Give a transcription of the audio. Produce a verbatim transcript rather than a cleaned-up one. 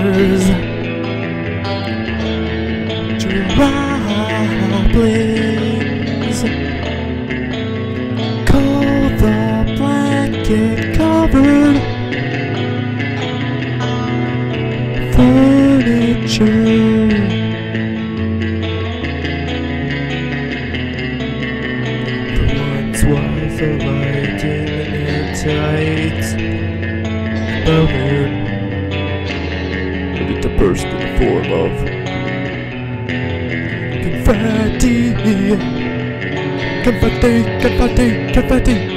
tears droplings. Call the blanket covered furniture. The one's wife alight in an airtight balloon, ready to burst in the form of confetti, confetti, confetti, confetti.